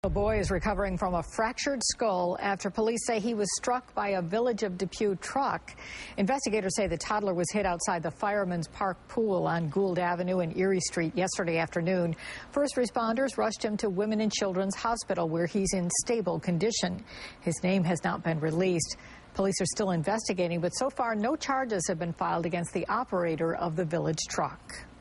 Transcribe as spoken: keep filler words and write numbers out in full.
A boy is recovering from a fractured skull after police say he was struck by a Village of Depew truck. Investigators say the toddler was hit outside the Fireman's Park pool on Gould Avenue and Erie Street yesterday afternoon. First responders rushed him to Women and Children's Hospital, where he's in stable condition. His name has not been released. Police are still investigating, but so far no charges have been filed against the operator of the Village truck.